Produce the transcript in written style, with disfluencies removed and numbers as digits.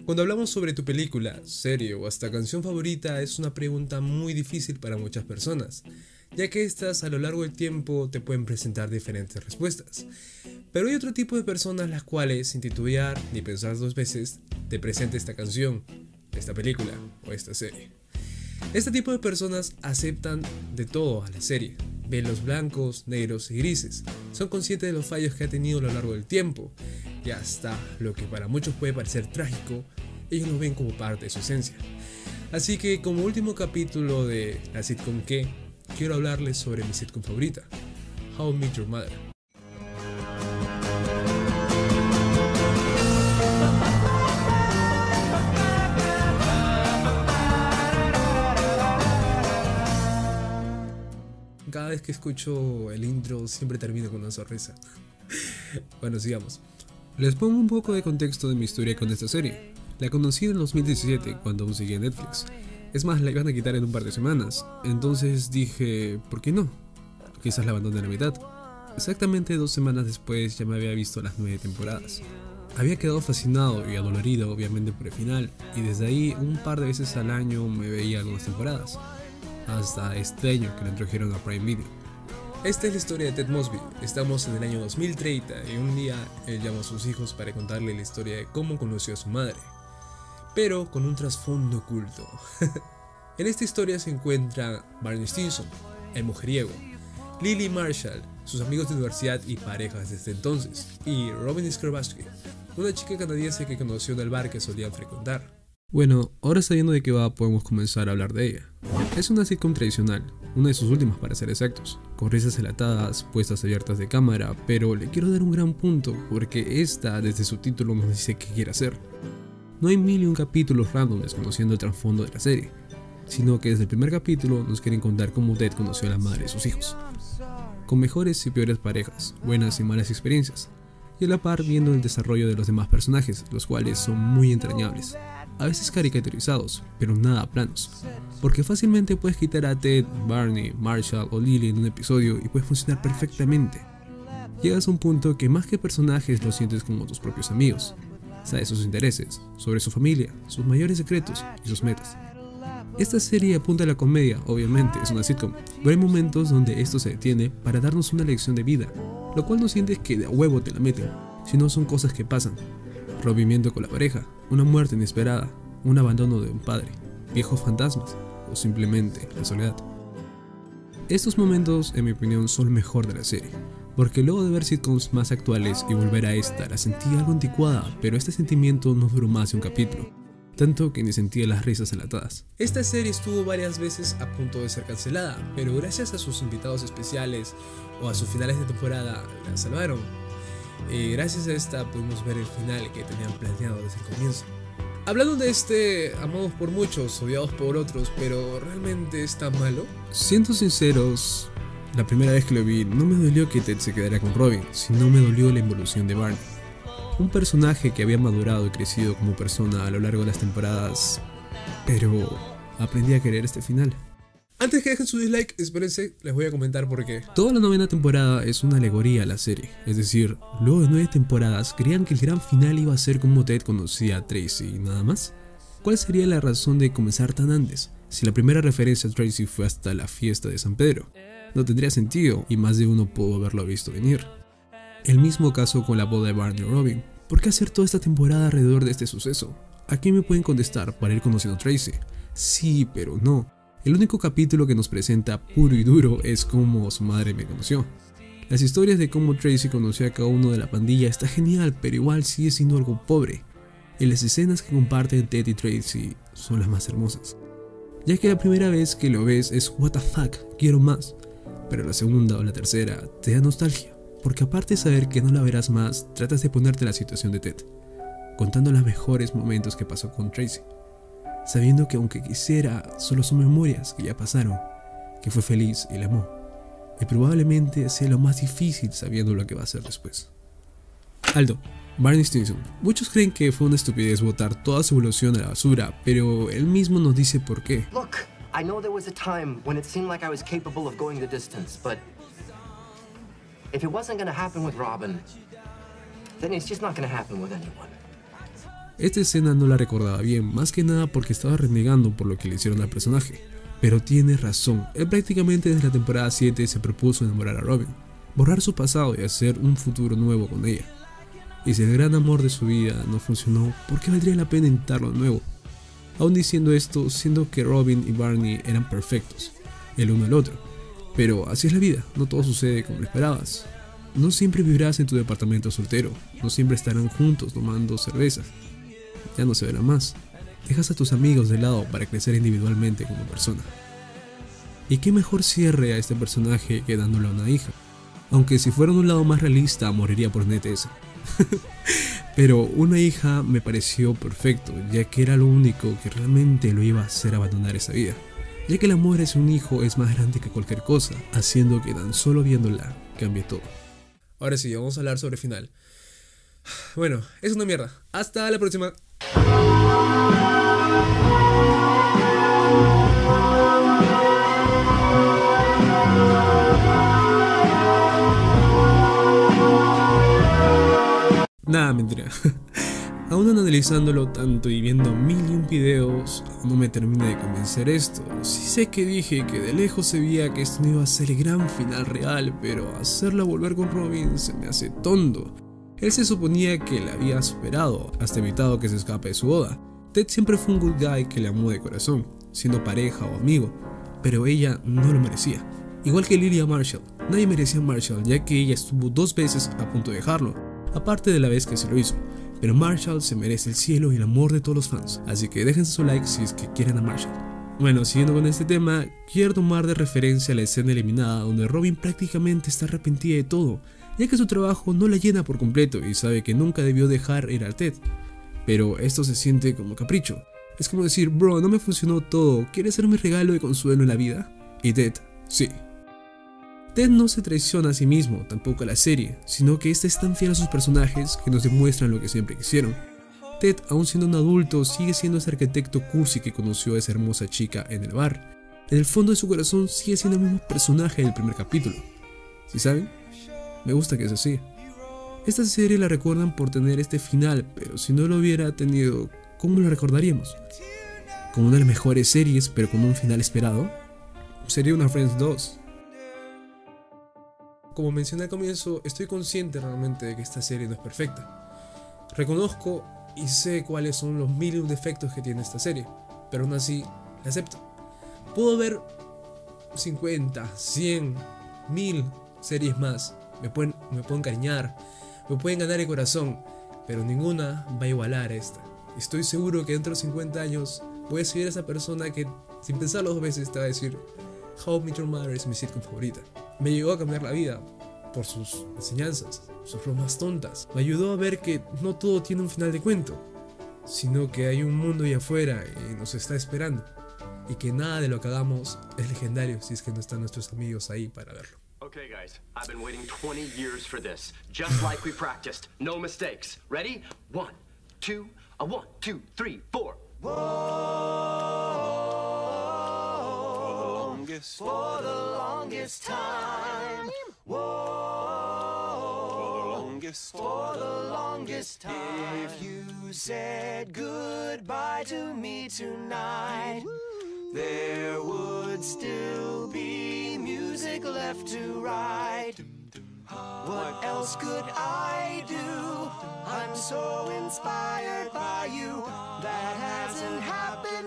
Cuando hablamos sobre tu película, serie o hasta canción favorita es una pregunta muy difícil para muchas personas, ya que estas a lo largo del tiempo te pueden presentar diferentes respuestas. Pero hay otro tipo de personas las cuales, sin titubear ni pensar dos veces, te presenta esta canción, esta película o esta serie. Este tipo de personas aceptan de todo a la serie, ven los blancos, negros y grises, son conscientes de los fallos que ha tenido a lo largo del tiempo, y hasta lo que para muchos puede parecer trágico, ellos lo ven como parte de su esencia. Así que como último capítulo de la sitcom que, quiero hablarles sobre mi sitcom favorita, How I Met Your Mother. Cada vez que escucho el intro siempre termino con una sonrisa. Bueno, sigamos. Les pongo un poco de contexto de mi historia con esta serie. La conocí en 2017 cuando aún seguía en Netflix. Es más, la iban a quitar en un par de semanas. Entonces dije, ¿por qué no? Quizás la abandoné a la mitad. Exactamente 2 semanas después ya me había visto las 9 temporadas. Había quedado fascinado y adolorido obviamente por el final, y desde ahí un par de veces al año me veía algunas temporadas. Hasta este año que lo introdujeron a Prime Video. Esta es la historia de Ted Mosby. Estamos en el año 2030 y un día él llama a sus hijos para contarle la historia de cómo conoció a su madre, pero con un trasfondo oculto. En esta historia se encuentra Barney Stinson, el mujeriego, Lily Marshall, sus amigos de universidad y parejas desde entonces, y Robin Scherbatsky, una chica canadiense que conoció en el bar que solían frecuentar. Bueno, ahora sabiendo de qué va podemos comenzar a hablar de ella. Es una sitcom tradicional, una de sus últimas para ser exactos, con risas enlatadas, puestas abiertas de cámara, pero le quiero dar un gran punto porque esta desde su título nos dice qué quiere hacer. No hay 1001 capítulos randoms conociendo el trasfondo de la serie, sino que desde el primer capítulo nos quieren contar cómo Ted conoció a la madre de sus hijos, con mejores y peores parejas, buenas y malas experiencias, y a la par viendo el desarrollo de los demás personajes, los cuales son muy entrañables. A veces caricaturizados, pero nada planos, porque fácilmente puedes quitar a Ted, Barney, Marshall o Lily en un episodio y puede funcionar perfectamente. Llegas a un punto que más que personajes los sientes como tus propios amigos. Sabes sus intereses, sobre su familia, sus mayores secretos y sus metas. Esta serie apunta a la comedia, obviamente es una sitcom, pero hay momentos donde esto se detiene para darnos una lección de vida, lo cual no sientes que de a huevo te la meten, sino son cosas que pasan. Rompimiento con la pareja, una muerte inesperada, un abandono de un padre, viejos fantasmas o simplemente la soledad. Estos momentos, en mi opinión, son lo mejor de la serie, porque luego de ver sitcoms más actuales y volver a esta, la sentí algo anticuada, pero este sentimiento no duró más de un capítulo, tanto que ni sentía las risas enlatadas. Esta serie estuvo varias veces a punto de ser cancelada, pero gracias a sus invitados especiales o a sus finales de temporada la salvaron. Gracias a esta pudimos ver el final que tenían planeado desde el comienzo. Hablando de este, amados por muchos, odiados por otros, pero ¿realmente está malo? Siendo sinceros, la primera vez que lo vi no me dolió que Ted se quedara con Robin, sino me dolió la involución de Barney. Un personaje que había madurado y crecido como persona a lo largo de las temporadas, pero aprendí a querer este final. Antes que dejen su dislike, espérense, les voy a comentar por qué. Toda la 9ª temporada es una alegoría a la serie, es decir, luego de 9 temporadas creían que el gran final iba a ser como Ted conocía a Tracy y nada más. ¿Cuál sería la razón de comenzar tan antes, si la primera referencia a Tracy fue hasta la fiesta de San Pedro? No tendría sentido y más de uno pudo haberlo visto venir. El mismo caso con la boda de Barney y Robin. ¿Por qué hacer toda esta temporada alrededor de este suceso? Aquí me pueden contestar para ir conociendo a Tracy. Sí, pero no. El único capítulo que nos presenta puro y duro es cómo su madre me conoció. Las historias de cómo Tracy conoció a cada uno de la pandilla está genial, pero igual sigue siendo algo pobre. Y las escenas que comparten Ted y Tracy son las más hermosas. Ya que la primera vez que lo ves es what the fuck, quiero más. Pero la segunda o la tercera te da nostalgia, porque aparte de saber que no la verás más, tratas de ponerte en la situación de Ted, contando los mejores momentos que pasó con Tracy. Sabiendo que aunque quisiera, solo son memorias que ya pasaron, que fue feliz y la amó, y probablemente sea lo más difícil sabiendo lo que va a hacer después. Aldo, Barney Stinson. Muchos creen que fue una estupidez botar toda su evolución a la basura, pero él mismo nos dice por qué. Look, I know there was a time when it seemed like I was capable of going the distance, but if it wasn't gonna happen with Robin, then it's just not gonna happen with anyone. Esta escena no la recordaba bien, más que nada porque estaba renegando por lo que le hicieron al personaje. Pero tiene razón, él prácticamente desde la temporada 7 se propuso enamorar a Robin, borrar su pasado y hacer un futuro nuevo con ella. Y si el gran amor de su vida no funcionó, ¿por qué valdría la pena intentarlo de nuevo? Aún diciendo esto, siendo que Robin y Barney eran perfectos, el uno al otro. Pero así es la vida, no todo sucede como esperabas. No siempre vivirás en tu departamento soltero, no siempre estarán juntos tomando cervezas. Ya no se verán más. Dejas a tus amigos de lado para crecer individualmente como persona. Y qué mejor cierre a este personaje que dándole a una hija. Aunque si fuera de un lado más realista, moriría por NTS. Pero una hija me pareció perfecto, ya que era lo único que realmente lo iba a hacer abandonar esa vida. Ya que el amor hacia un hijo es más grande que cualquier cosa, haciendo que tan solo viéndola cambie todo. Ahora sí, vamos a hablar sobre el final. Bueno, es una mierda. Hasta la próxima. Nada, mentira. Aún analizándolo tanto y viendo 1001 videos, no me termina de convencer esto. Sí sé que dije que de lejos se veía que esto no iba a ser el gran final real, pero hacerla volver con Robin se me hace tonto. Él se suponía que la había superado, hasta evitado que se escape de su boda. Ted siempre fue un good guy que le amó de corazón, siendo pareja o amigo, pero ella no lo merecía. Igual que Lily a Marshall, nadie merecía a Marshall ya que ella estuvo 2 veces a punto de dejarlo, aparte de la vez que se lo hizo. Pero Marshall se merece el cielo y el amor de todos los fans, así que déjense su like si es que quieren a Marshall. Bueno, siguiendo con este tema, quiero tomar de referencia la escena eliminada donde Robin prácticamente está arrepentida de todo, ya que su trabajo no la llena por completo y sabe que nunca debió dejar ir a Ted. Pero esto se siente como capricho. Es como decir, bro, no me funcionó todo, ¿quieres ser mi regalo de consuelo en la vida? Y Ted, sí. Ted no se traiciona a sí mismo, tampoco a la serie, sino que este es tan fiel a sus personajes que nos demuestran lo que siempre quisieron. Ted, aún siendo un adulto, sigue siendo ese arquitecto cursi que conoció a esa hermosa chica en el bar. En el fondo de su corazón sigue siendo el mismo personaje del primer capítulo. ¿Sí saben? Me gusta que es así. Esta serie la recuerdan por tener este final, pero si no lo hubiera tenido, ¿cómo lo recordaríamos? ¿Como una de las mejores series, pero con un final esperado? Sería una Friends 2. Como mencioné al comienzo, estoy consciente realmente de que esta serie no es perfecta. Reconozco y sé cuáles son los 1000 defectos que tiene esta serie, pero aún así la acepto. Puedo ver 50, 100, 1000 series más, me pueden encariñar, me pueden ganar el corazón, pero ninguna va a igualar a esta. Estoy seguro que dentro de 50 años voy a seguir a esa persona que sin pensarlo 2 veces te va a decir How I Met Your Mother es mi sitcom favorita. Me llegó a cambiar la vida por sus enseñanzas, sus bromas tontas. Me ayudó a ver que no todo tiene un final de cuento, sino que hay un mundo allá afuera y nos está esperando. Y que nada de lo que hagamos es legendario si es que no están nuestros amigos ahí para verlo. Okay, guys, I've been waiting 20 years for this, just like we practiced. No mistakes. Ready? 1, 2, 1, 2, 3, 4. For the longest time. Whoa. For the longest time. If you said goodbye to me tonight, there would still be music left to write. What else could I do? I'm so inspired by you. That hasn't happened